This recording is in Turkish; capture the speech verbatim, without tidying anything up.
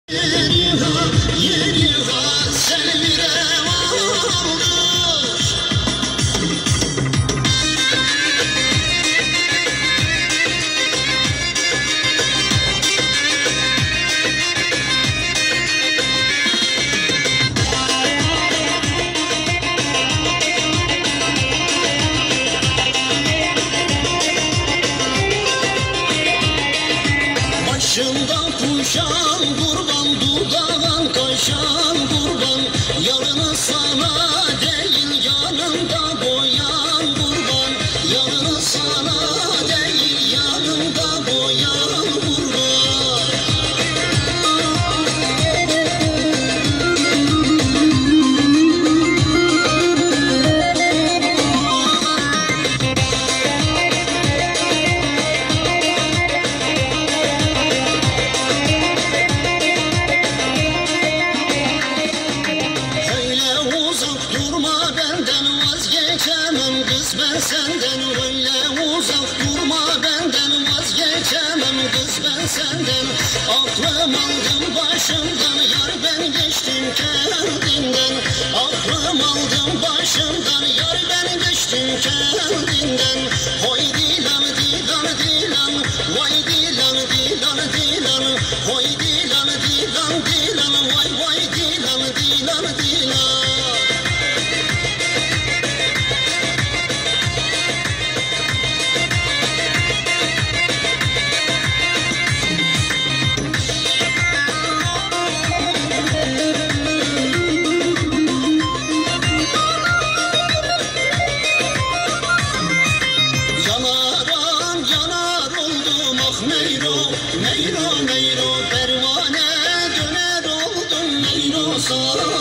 Başından kuşan kurban, dudağın kaşan kurban, yarını sana değil yanında boyan kurban, yarını sana değil yanında boyan kurban. Durma benden vazgeçemem kız, ben senden öyle uzak durma benden vazgeçemem kız, ben senden. Aklım aldım başımdan yar, ben geçtim kendinden. Aklım aldım başımdan yar, ben geçtim kendinden. Hoy dilan dilan dilan, vay dilan dilan dilan, hoy dilan dilan dilan, vay vay dilan dilan dilan. Meyro meyro pervane döner oldum meyro sağ.